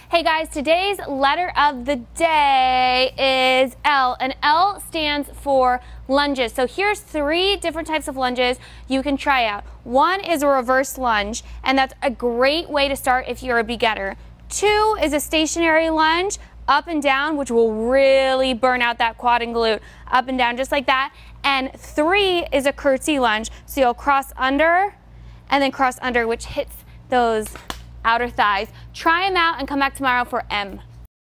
Hey guys, today's letter of the day is L, and L stands for lunges. So here's 3 different types of lunges you can try out. One is a reverse lunge, and that's a great way to start if you're a beginner. 2 is a stationary lunge, up and down, which will really burn out that quad and glute, up and down just like that. And 3 is a curtsy lunge, so you'll cross under and then cross under, which hits those outer thighs. Try them out and come back tomorrow for M.